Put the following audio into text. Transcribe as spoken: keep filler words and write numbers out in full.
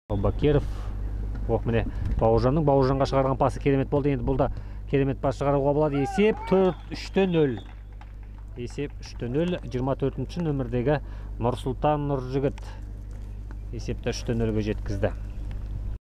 Бакиров. Оқ, міне Бауыржанның Бауыржанға шығарған пасы керемет болды. Енді бұл да керемет пас шығаруға болады. Есеп үште нөл. Есеп үште нөл. жиырма төртінші нөмірдегі Нурсултан Нуржигит есепті үште нөлге жеткізді.